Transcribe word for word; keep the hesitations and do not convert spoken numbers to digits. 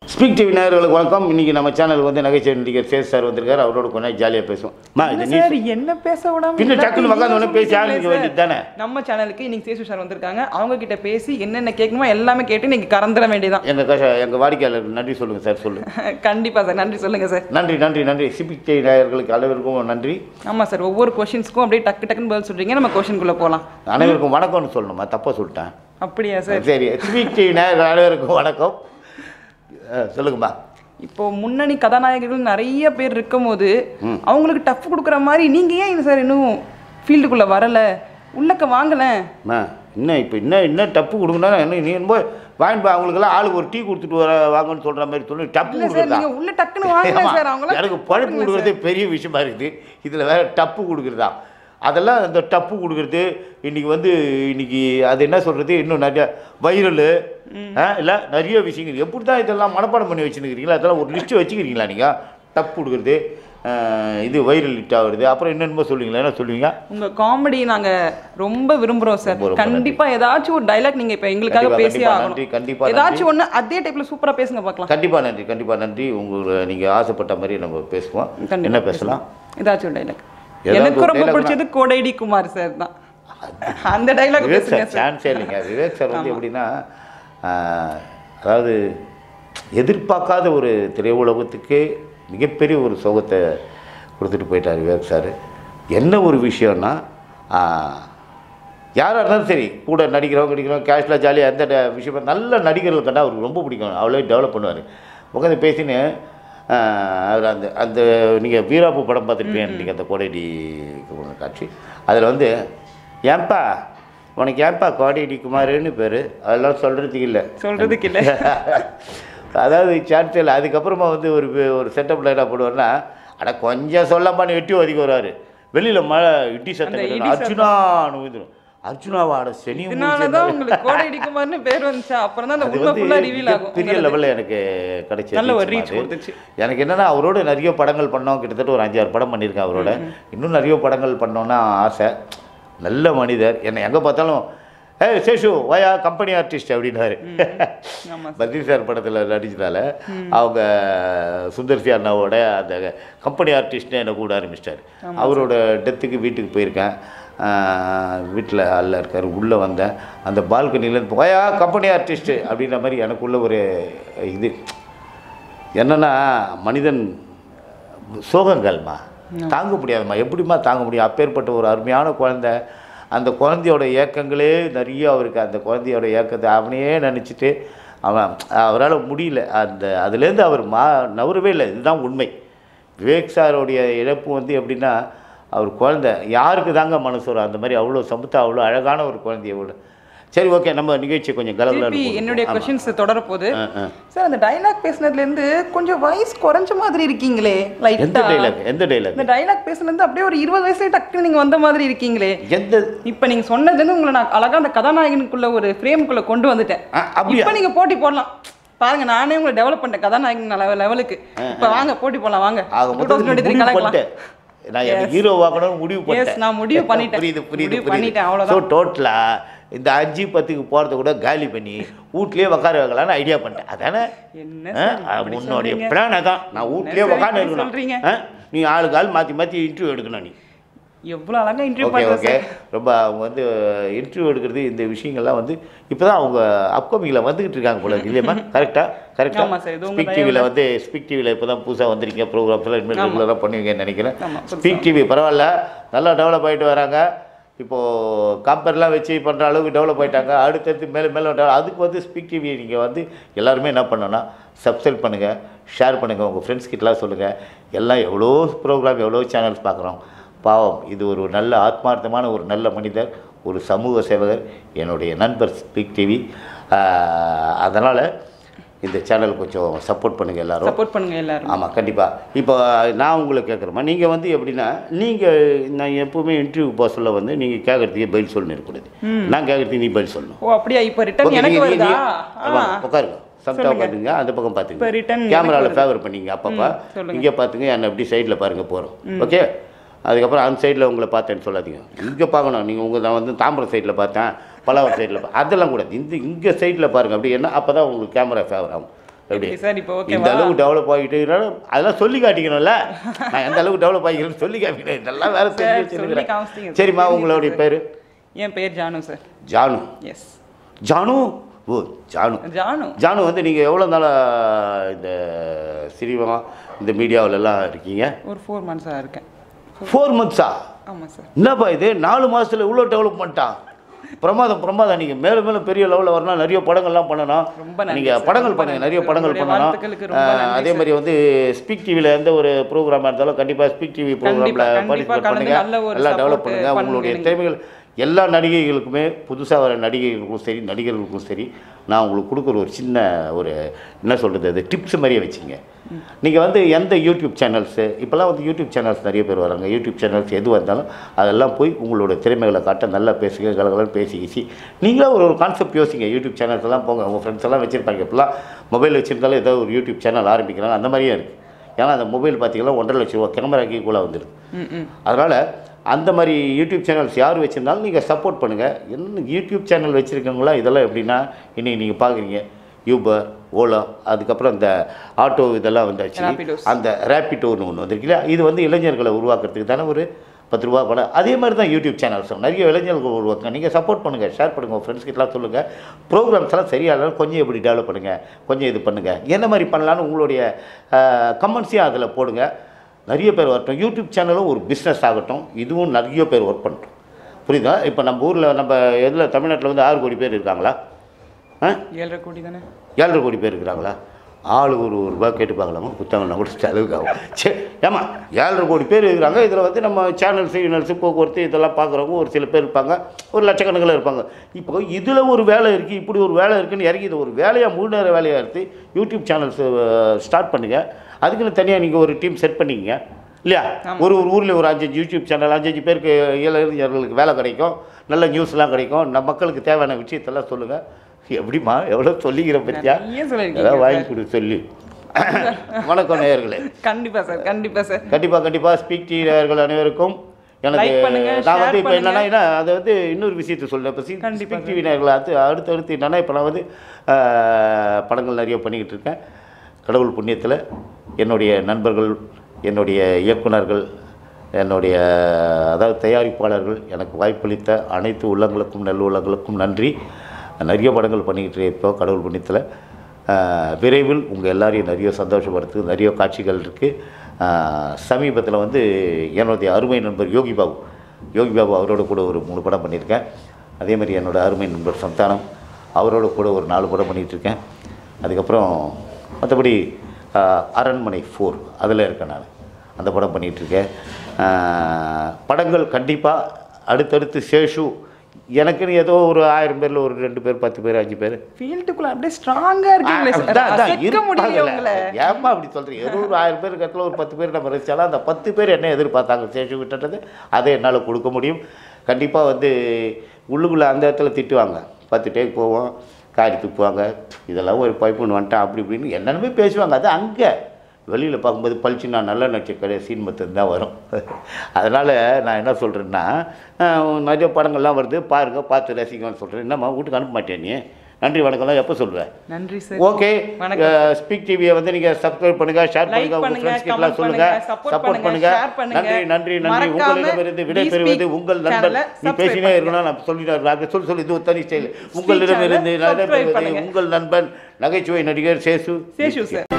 Speak TV நேயர்களுக்கு வணக்கம். இன்னைக்கு நம்ம சேனலுக்கு வந்து நகைச்சுவை நடிகர் சேஸ் சார் வந்திருக்காரு. அவரோட கொஞ்சம் ஜாலியாக பேசுவோம். என்ன பேச விடாம பின்ன டக்குன்னு உட்காந்து பேசி ஆரம்பிக்க வேண்டியது தானே. நம்ம சேனலுக்கு இன்னைக்கு சேசு சார் வந்திருக்காங்க. அவங்க கிட்ட பேசி என்னென்ன கேட்கணுமோ எல்லாமே கேட்டு இன்னைக்கு கறந்துட வேண்டியதான். எங்க எங்க வாடிக்கையாளருக்கு நன்றி சொல்லுங்க சார். சொல்லுங்க. கண்டிப்பா சார், நன்றி சொல்லுங்க சார். நன்றி நன்றி நன்றி. ஸ்பீக் டிவி நேயர்களுக்கு அனைவருக்கும் நன்றி. ஆமா சார், ஒவ்வொரு கொஸ்டின்ஸ்க்கும் அப்படியே டக்கு டக்குன்னு பதில் சொல்றீங்க. நம்ம கொஸ்டின்குள்ள போகலாம். அனைவருக்கும் வணக்கம்னு சொல்லணுமா? தப்பா சொல்லிட்டேன். அப்படியா சார்? சரி, ஸ்பீக் டிவி நேயர்கள் அனைவருக்கும் வணக்கம். சொல்லுங்கம்மா. இப்போ முன்னணி கதாநாயகர்கள் நிறைய பேர் இருக்கும் போது அவங்களுக்கு டஃப் கொடுக்குற மாதிரி நீங்க ஏன் சார் இன்னும் ஃபீல்டுக்குள்ள வரல, உள்ளக்க வாங்கல? இன்னும் இப்போ இன்னும் இன்னும் டப்பு கொடுக்கணும். என்ன நீ போய் வாங்கிப்பா, அவங்களுக்கெல்லாம் ஆளுக்கு ஒரு டீ கொடுத்துட்டு வர வாங்கன்னு சொல்கிற மாதிரி சொல்லி டப்பு கொடுக்குறதா? உள்ள டக்குன்னு வாங்கலாம் சார். அவங்க எனக்கு பழப்பு கொடுக்குறதே பெரிய விஷயமா இருக்குது. இதில் வேற டப்பு கொடுக்குறதா? அதெல்லாம் இந்த டப்பு கொடுக்குறது இன்றைக்கி வந்து இன்றைக்கி அது என்ன சொல்கிறது, இன்னும் நிறைய வைரலு இல்லை நிறைய விஷயங்கள். எப்படி தான் இதெல்லாம் மனப்பாடம் பண்ணி வச்சுருக்கிறீங்களா? அதெல்லாம் ஒரு லிஸ்ட்டு வச்சுக்கிறீங்களா நீங்கள்? டப்பு கொடுக்குறது, இது வைரல் ஹிட் ஆகுறது, அப்புறம் என்னென்னமோ சொல்லுவீங்களா? என்ன சொல்லுவீங்க? உங்கள் காமெடி நாங்கள் ரொம்ப விரும்புகிறோம் சார். கண்டிப்பாக ஏதாச்சும் ஒரு டைலாக் நீங்கள் இப்போ எங்களுக்காக பேசி ஆகணும். கண்டிப்பாக ஏதாச்சும் ஒன்று அதே டைப்பில் சூப்பராக பேசுங்க பார்க்கலாம். கண்டிப்பாக நன்றி, கண்டிப்பாக நன்றி. உங்களை நீங்கள் ஆசைப்பட்ட மாதிரி நம்ம பேசுவோம். என்ன பேசலாம்? ஏதாச்சும் ஒரு டைலாக். எனக்கு ரொம்ப பிடிச்சது கோடைடி குமார் சார் தான். அந்த டைலாக் பேசுங்க. சான்ஸே இல்லைங்க. விவேக் சார் வந்து எப்படின்னா, அதாவது எதிர்பார்க்காத ஒரு திரையுலகத்துக்கு மிகப்பெரிய ஒரு சோகத்தை கொடுத்துட்டு போயிட்டார் விவேக் சார். என்ன ஒரு விஷயம்னா, யாராக இருந்தாலும் சரி, கூட நடிக்கிறவங்க நடிக்கிறவங்க கேஷ்லாக ஜாலியாக எந்த விஷயம் நல்ல நடிகர்கள் கண்டா அவருக்கு ரொம்ப பிடிக்கும். அவ்வளோ டெவலப் பண்ணுவார். உட்காந்து பேசின்னு அவர் அந்த அந்த நீங்கள் வீராப்பு படம் பார்த்துருப்பீங்க நீங்கள், அந்த கோடைடி காட்சி. அதில் வந்து ஏன்பா உனக்கு ஏன்பா கோடைடி குமாருன்னு பேர், அதெல்லாம் சொல்கிறதுக்கு இல்லை சொல்கிறதுக்கு இல்லை அதாவது சான்ஸ் இல்லை. அதுக்கப்புறமா வந்து ஒரு ஒரு செட்டப்பில் என்ன பண்ணுவார்னா, ஆனால் கொஞ்சம் சொல்லம்பான்னு வெட்டி ஒதுக்கி வருவார். வெளியில் மழை இடி சத்தம் அர்ஜுனான்னு ஊதிடும். அர்ஜுனாவோட சனி பெரிய லெவலில் எனக்கு கிடைச்சது. எனக்கு என்னென்னா, அவரோட நிறைய படங்கள் பண்ணோம். கிட்டத்தட்ட ஒரு அஞ்சாறு படம் பண்ணியிருக்கேன் அவரோட. இன்னும் நிறைய படங்கள் பண்ணோன்னா ஆசை. நல்ல மனிதர். என்னை எங்கே பார்த்தாலும் ஏ சேஷு வயா கம்பெனி ஆர்டிஸ்ட் அப்படின்னாரு. பத்ரி சார் படத்தில் நடிச்சதால அவங்க சுந்தர்சி அண்ணாவோட அந்த கம்பெனி ஆர்டிஸ்ட்னு என்னை கூட ஆரம்பிச்சிட்டார். அவரோட டெத்துக்கு வீட்டுக்கு போயிருக்கேன். வீட்டில் அல்ல இருக்கார். உள்ளே வந்தேன். அந்த பால்கனிலேருந்து போயா கம்பெனி ஆர்டிஸ்ட்டு அப்படின்ற மாதிரி எனக்குள்ள ஒரு இது என்னென்னா, மனிதன் சோகங்கள்மா தாங்க முடியாதும்மா. எப்படிம்மா தாங்க முடியும்? அப்பேற்பட்ட ஒரு அருமையான குழந்தை. அந்த குழந்தையோட ஏக்கங்களே நிறைய அவருக்கு. அந்த குழந்தையோட ஏக்கத்தை அவனையே நினச்சிட்டு அவன் அவரால் முடியல. அந்த அதுலேருந்து அவர் மா நவரவே இல்லை. இதுதான் உண்மை. விவேக் சாரோடைய இழப்பு வந்து எப்படின்னா, அவர் குழந்தை யாருக்கு தாங்க மனசு வரும்? அந்த மாதிரி அவ்வளோ சமத்தா, அவ்வளோ அழகான ஒரு குழந்தை. எவ்வளோ சரி, ஓகே, நம்ம நிகழ்ச்சி கொஞ்சம் கலவலாக. என்னுடைய கொஸ்டின்ஸ் தொடர போகுது சார். அந்த டைலாக் பேசுனதுலேருந்து கொஞ்சம் வயசு குறைஞ்ச மாதிரி இருக்கீங்களே. எந்த டைலாக்? எந்த டைலாக்? இந்த டைலாக் பேசுனது அப்படியே ஒரு இருபது வயசுல டக்குன்னு நீங்கள் வந்த மாதிரி இருக்கீங்களே. எந்த இப்போ நீங்கள் சொன்னதுலேருந்து உங்களை நான் அழகாக அந்த கதாநாயகனுக்குள்ள ஒரு ஃப்ரேமுக்குள்ளே கொண்டு வந்துட்டேன். இப்போ நீங்கள் போட்டி போடலாம் பாருங்க. நானே உங்களை டெவலப் பண்ணிட்டேன் கதாநாயகன் லெவலுக்கு. இப்போ வாங்க போட்டி போடலாம் வாங்க. நான் எனக்கு ஹீரோ வாங்கணும்னு முடிவு பண்ணிட்டேன். நான் முடிவு பண்ணிட்டேன். புரியுது புரியுது புரியுது. ஸோ டோட்டலாக இந்த அஞ்சு பத்துக்கு போகிறத கூட காலி பண்ணி வீட்லேயே உட்கார வைக்கலான்னு ஐடியா பண்ணிட்டேன். அதானே உன்னுடைய பிளான்? அதான் நான் வீட்லேயே உட்காந்து இருக்கணும். நீ ஆளுக்கு ஆள் மாற்றி மாற்றி இன்டர்வியூ எடுக்கணும். நீ எவ்வளோ அழகாக இன்டர்வியூ ஓகே ஓகே ரொம்ப அவங்க வந்து இன்டர்வியூ எடுக்கிறது இந்த விஷயங்கள்லாம் வந்து இப்போ தான் அவங்க அப்கமிங்கில் வந்துக்கிட்டு இருக்காங்க போல இல்லையம்மா? கரெக்டாக கரெக்டாக ஸ்பீக் டிவியில் வந்து ஸ்பீக் டிவியில் இப்போ தான் புதுசாக வந்திருக்கீங்க. ப்ரோக்ராம்ஸ்லாம் இனிமேல் ரெகுலராக பண்ணுவீங்கன்னு நினைக்கிறேன். ஸ்பீக் டிவி பரவாயில்ல, நல்லா டெவலப் ஆகிட்டு வராங்க. இப்போது காம்பர்லாம் வச்சு பண்ணுற அளவுக்கு டெவலப் ஆகிட்டாங்க. அடுத்தடுத்து மேலே மேலே அதுக்கு வந்து ஸ்பீக் டிவி நீங்கள் வந்து எல்லாருமே என்ன பண்ணணும்னா சப்ஸ்கிரைப் பண்ணுங்கள், ஷேர் பண்ணுங்கள், உங்கள் ஃப்ரெண்ட்ஸ் கிட்டலாம் சொல்லுங்கள். எல்லாம் எவ்வளோ ப்ரோக்ராம் எவ்வளோ சேனல்ஸ் பார்க்குறோம். பாவம், இது ஒரு நல்ல ஆத்மார்த்தமான ஒரு நல்ல மனிதர், ஒரு சமூக சேவகர், என்னுடைய நண்பர் ஸ்பீக் டிவி. அதனால் இந்த சேனல் கொஞ்சம் சப்போர்ட் பண்ணுங்கள் எல்லோரும். சப்போர்ட் பண்ணுங்கள் எல்லோரும். ஆமாம், கண்டிப்பாக. இப்போ நான் உங்களை கேட்குறேம்மா, நீங்கள் வந்து எப்படின்னா, நீங்கள் நான் எப்போவுமே இன்டர்வியூ போக சொல்ல வந்து நீங்கள் கேட்குறதுக்கு பதில் சொல்லணும் இருக்கக்கூடாது. நான் கேட்குறதுக்கு நீ பதில் சொல்லணும். ஓ அப்படியா? இப்போ ரிட்டர்ன் எனக்கு வருதா? உட்காருங்க, சம்தா பார்த்துங்க, அந்த பக்கம் பார்த்துங்க, கேமராவில் ஃபேவர் பண்ணிங்க. அப்பப்போ இங்கே பார்த்துங்க, என்னை அப்படி சைடில் பாருங்கள் போகிறோம். ஓகே, அதுக்கப்புறம் அந்த சைடில் உங்களை பார்த்தேன்னு சொல்லாதீங்க. இங்கே பார்க்கணும். நீங்கள் உங்கள் நான் வந்து தாம்பரம் சைடில் பார்த்தேன், பல்லாவரம் சைடில் பா அதெல்லாம் கூடாது. இந்த இங்கே சைடில் பாருங்கள். அப்படி என்ன அப்போ தான் உங்களுக்கு கேமரா ஃபேவர் ஆகும். எப்படி சார் இப்போ ஓகே இந்த அளவுக்கு டெவலப் ஆகிட்டு அதெல்லாம் சொல்லி காட்டிக்கணும்ல. நான் எந்த அளவுக்கு டெவலப் ஆகிக்கிறேன்னு சொல்லி காமிக்கிறேன். இதெல்லாம் வேலை செஞ்சு வச்சுருக்கிறேன். சரிம்மா, உங்களுடைய பேர்? என் பேர் ஜானு சார். ஜானு. எஸ். ஜானு. ஓ ஜானு. ஜானு. ஜானு வந்து நீங்கள் எவ்வளோ நாளாக இந்த சினிமா இந்த மீடியாவிலலாம் இருக்கீங்க? ஒரு ஃபோர் மந்த்ஸாக இருக்கேன். ஃபோர் மந்த்ஸா? ஆமாம் சார். என்னப்பா இது நாலு மாதத்தில் இவ்வளோ டெவலப்மெண்ட்டா? பிரமாதம் பிரமாதம். நீங்கள் மேலும் மேலும் பெரிய லெவலில் வரணும், நிறைய படங்கள்லாம் பண்ணணும். ரொம்ப நீங்கள் படங்கள் பண்ணுங்கள், நிறைய படங்கள் பண்ணணும். அதே மாதிரி வந்து ஸ்பீக் டிவியில் எந்த ஒரு ப்ரோக்ராமாக இருந்தாலும் கண்டிப்பாக ஸ்பீக் டிவி ப்ரோக்ராமில் பார்ட்டிசிபேட் பண்ணுங்கள், நல்லா டெவலப் பண்ணுங்கள். உங்களுடைய திறமைகள் எல்லா நடிகைகளுக்குமே, புதுசாக வர நடிகைகளுக்கும் சரி நடிகர்களுக்கும் சரி, நான் உங்களுக்கு கொடுக்குற ஒரு சின்ன ஒரு என்ன சொல்கிறது, அது டிப்ஸ் மாதிரியே வச்சுங்க. நீங்கள் வந்து எந்த யூடியூப் சேனல்ஸு இப்போல்லாம் வந்து யூடியூப் சேனல்ஸ் நிறைய பேர் வராங்க. யூடியூப் சேனல்ஸ் எது வந்தாலும் அதெல்லாம் போய் உங்களோட திறமைகளை காட்ட நல்லா பேசுங்க, கலகலன்னு பேசி ஈசி நீங்களே ஒரு ஒரு கான்செப்ட் யோசிங்க. யூடியூப் சேனல்ஸ் எல்லாம் போங்க, உங்கள் ஃப்ரெண்ட்ஸ் எல்லாம் வச்சுருப்பாங்க. இப்போலாம் மொபைல் வச்சுருந்தாலும் ஏதோ ஒரு யூடியூப் சேனல் ஆரம்பிக்கிறாங்க. அந்த மாதிரியே இருக்குது. ஏன்னா அந்த மொபைல் பார்த்திங்கன்னா ஒன்றரை லட்ச ரூபா கேமராக்கி கூட வந்துடுது. அதனால் அந்த மாதிரி யூடியூப் சேனல்ஸ் யார் வச்சுருந்தாலும் நீங்கள் சப்போர்ட் பண்ணுங்கள். என்ன யூடியூப் சேனல் வச்சுருக்கவங்களா இதெல்லாம் எப்படின்னா, இன்றைக்கி நீங்கள் பார்க்குறீங்க யூபர், ஓலா, அதுக்கப்புறம் இந்த ஆட்டோ இதெல்லாம் வந்தாச்சு. அந்த ரேப்பிட்டோன்னு ஒன்று வந்துருக்குல்ல, இது வந்து இளைஞர்களை உருவாக்குறதுக்கு தானே ஒரு பத்து ரூபா படம். அதே மாதிரி தான் யூடியூப் சேனல்ஸும் நிறைய இளைஞர்கள் உருவாக்குங்க. நீங்கள் சப்போர்ட் பண்ணுங்கள், ஷேர் பண்ணுங்கள், உங்கள் ஃப்ரெண்ட்ஸ்கிட்டலாம் சொல்லுங்கள். ப்ரோக்ராம்ஸ் எல்லாம் சரியாக கொஞ்சம் எப்படி டெவலப் பண்ணுங்கள், கொஞ்சம் இது பண்ணுங்கள், என்ன மாதிரி பண்ணலான்னு உங்களுடைய கமெண்ட்ஸையும் அதில் போடுங்க. நிறைய பேர் வரட்டும். யூடியூப் சேனலும் ஒரு பிஸ்னஸ் ஆகட்டும். இதுவும் நிறைய பேர் ஒர்க் பண்ணட்டும். புரியுதா? இப்போ நம்ம ஊரில் நம்ம எதில் தமிழ்நாட்டில் வந்து ஆறு கோடி பேர் இருக்காங்களா? ஆ ஏழரை கோடி தானே? ஏழரை கோடி பேர் இருக்கிறாங்களா? ஆளு ஒரு ஒரு ரூபா கேட்டுப்பாங்களாமா, புத்தகம்னா கூட செலவுக்கு ஆகும். சரி, ஏமா ஏழரை கோடி பேர் இருக்கிறாங்க. இதில் வந்து நம்ம சேனல்ஸு யூனல்ஸு போக்குவரத்து இதெல்லாம் பார்க்குறவங்க ஒரு சில பேர் இருப்பாங்க, ஒரு லட்சக்கணக்கில் இருப்பாங்க. இப்போ இதில் ஒரு வேலை இருக்குது, இப்படி ஒரு வேலை இருக்குதுன்னு இறங்கி இது ஒரு வேலையாக முழு நேர வேலையாக எடுத்து யூடியூப் சேனல்ஸு ஸ்டார்ட் பண்ணுங்கள். அதுக்குன்னு தனியாக நீங்கள் ஒரு டீம் செட் பண்ணிக்கங்க இல்லையா? ஒரு ஒரு ஊரில் ஒரு அஞ்சஞ்சு யூடியூப் சேனல், அஞ்சஞ்சு பேருக்கு இளைஞர்களுக்கு வேலை கிடைக்கும், நல்ல நியூஸ்லாம் கிடைக்கும். நம்ம மக்களுக்கு தேவையான விஷயத்தெல்லாம் சொல்லுங்கள். எப்படிமா எவ்வளோ சொல்லிக்கிற பற்றியா? ஏதாவது வாங்கி கொடு சொல்லி. வணக்கம் நேயர்களே. கண்டிப்பாக சார், கண்டிப்பாக சார், கண்டிப்பாக கண்டிப்பாக ஸ்பீக் டி நேயர்கள் அனைவருக்கும் எனக்கு நான் வந்து இப்போ என்னன்னா அதை வந்து இன்னொரு விஷயத்த சொல்கிறேன். இப்போ ஸ்பீக் டிவி நேயர்களை அடுத்து அடுத்து அடுத்து என்னென்னா இப்போ நான் வந்து படங்கள் நிறைய பண்ணிக்கிட்டு இருக்கேன். கடவுள் புண்ணியத்தில் என்னுடைய நண்பர்கள், என்னுடைய இயக்குனர்கள், என்னுடைய அதாவது தயாரிப்பாளர்கள் எனக்கு வாய்ப்பளித்த அனைத்து உள்ளங்களுக்கும் நல்ல உள்ளங்களுக்கும் நன்றி. நிறைய படங்கள் பண்ணிக்கிட்டு இப்போ கடவுள் புண்ணியத்தில் விரைவில் உங்கள் எல்லாரையும் நிறைய சந்தோஷப்படுத்து நிறைய காட்சிகள் இருக்குது. சமீபத்தில் வந்து என்னுடைய அருமை நண்பர் யோகி பாபு யோகி பாபு அவரோட கூட ஒரு மூணு படம் பண்ணியிருக்கேன். அதே மாதிரி என்னோடய அருமை நண்பர் சந்தானம் அவரோட கூட ஒரு நாலு படம் பண்ணிகிட்ருக்கேன். அதுக்கப்புறம் மற்றபடி அரண்மனை ஃபோர் அதில் இருக்கேன். நான் அந்த படம் பண்ணிகிட்ருக்கேன். படங்கள் கண்டிப்பாக அடுத்தடுத்து சேஷு எனக்குன்னு ஏதோ ஒரு ஆயிரம் பேரில் ஒரு ரெண்டு பேர் பத்து பேர் அஞ்சு பேர் ஃபீல்டுக்குள்ள அப்படியே ஸ்ட்ராங்காக இருக்கீங்களே. ஏமா அப்படி சொல்கிறீங்க? ஏதோ ஒரு ஆயிரம் பேர் இடத்துல ஒரு பத்து பேர் நம்ம ரசித்தாலும் அந்த பத்து பேர் என்ன எதிர்பார்த்தாங்க சேஷு விட்டுறது அதை என்னால் கொடுக்க முடியும். கண்டிப்பாக வந்து உள்ளுக்குள்ளே அந்த இடத்துல திட்டுவாங்க, பத்து டேக் போவோம், காரி துப்புவாங்க, இதெல்லாம் ஒரு பைப்புன்னு வந்துட்டான் அப்படி இப்படின்னு என்னென்னமே பேசுவாங்க. அது அங்கே வெளியில் பார்க்கும்போது பழிச்சு நான் நல்ல நட்சக்கடை சீன் மொத்தம் தான் வரும். அதனால் நான் என்ன சொல்கிறேன்னா, நிறைய படங்கள்லாம் வருது பாருங்கள், பார்த்து ரசிக்கணும்னு சொல்கிறேன். என்னம்மா வீட்டுக்கு அனுப்ப மாட்டேன் நீ? நன்றி வணக்கம்லாம் எப்போ சொல்கிறேன்? நன்றி சார். ஓகே, ஸ்பீக் டிவியை வந்து நீங்கள் சப்ஸ்கிரைப் பண்ணுங்கள், ஷேர் பண்ணுங்கள், உங்கள் ஃப்ரெண்ட்ஸ்கிட்டலாம் சொல்லுங்கள், சப்போர்ட் பண்ணுங்கள். நன்றி நன்றி நன்றி. உங்களிடமிருந்து விடைபெறுவது உங்கள் நண்பன். நீ பேசினே இருக்கணும், நான் சொல்லிட்டு சொல்லி சொல்லி இது தனி ஸ்டைல். உங்களிடமிருந்து விடைபெறுவது உங்கள் நண்பன் நகைச்சுவை நடிகர் சேஷு. சேஷு சார்.